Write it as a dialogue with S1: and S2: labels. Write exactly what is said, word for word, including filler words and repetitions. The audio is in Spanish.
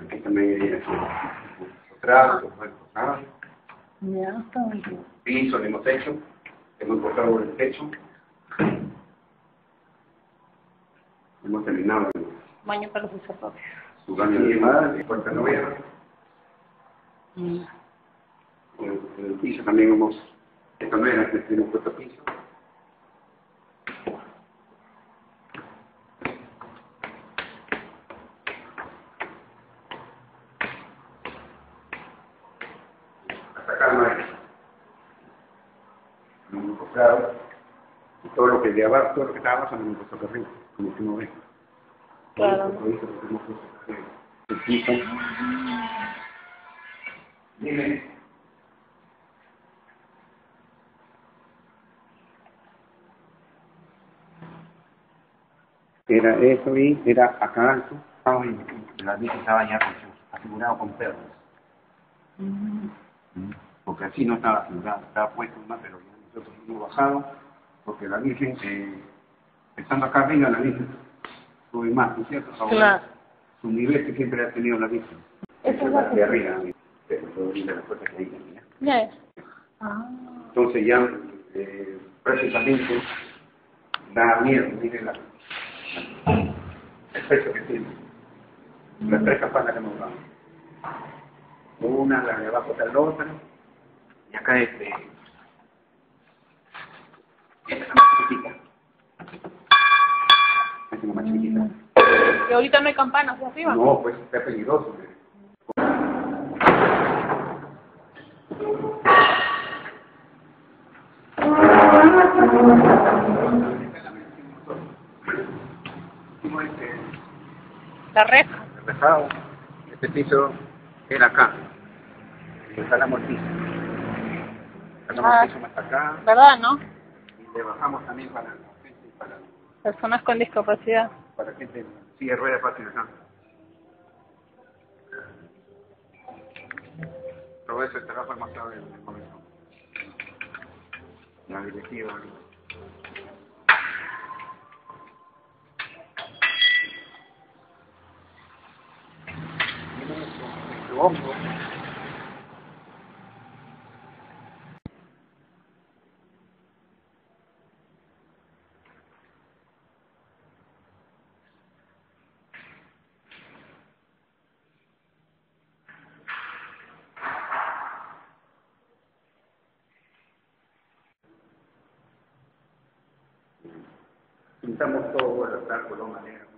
S1: Aquí también viene atrás, ah,
S2: Ya, está bien.
S1: piso, el mismo techo, hemos cortado el techo, hemos terminado
S2: Baño para los zapatos.
S1: su baño de madre, puerta novena.
S2: Mm.
S1: En el piso también hemos, esta no era que tenemos puesto piso. Hasta acá no hay. No hemos comprado. Y todo lo que de abajo, todo lo que está abajo, no hemos puesto acá arriba, como tú no ves.
S2: Claro.
S1: Todo esto lo hemos puesto acá arriba. El piso. Dime. Era eso y era acá alto, estaba y la bici estaba ya asegurado con perros.
S2: Mm.
S1: Porque así no estaba asegurado, estaba puesto más, pero ya nosotros hemos bajado, porque la Virgen, eh, estando acá arriba, la Virgen sube más, ¿no es cierto? Ahora,
S2: Claro.
S1: su nivel que siempre ha tenido la Virgen.
S2: Eso es
S1: la
S2: lo
S1: de
S2: que...
S1: arriba, pero todo viene de la puerta que hay, ¿ya?
S2: Ya es. Ah.
S1: Entonces ya, eh, prácticamente, da miedo, miren la, el peso que tiene. Las tres campanas que hemos dado. Una, la de abajo está la otra, y acá este, esta es la más chiquita. Esta es la más chiquita.
S2: ¿Y ahorita no hay campanas hacia arriba?
S1: No, pues está peligroso. Hicimos este,
S2: La reja.
S1: reflejado. Este piso era acá. Y instalamos el piso. Instalamos
S2: Ah,
S1: el piso hasta acá.
S2: ¿verdad, no?
S1: Y le bajamos también para la gente y para,
S2: Personas con discapacidad.
S1: para gente sigue rueda fácil acá. Todo eso estará formatado en el momento. La directiva. En su hombro. Pintamos todo, bueno, está color manera.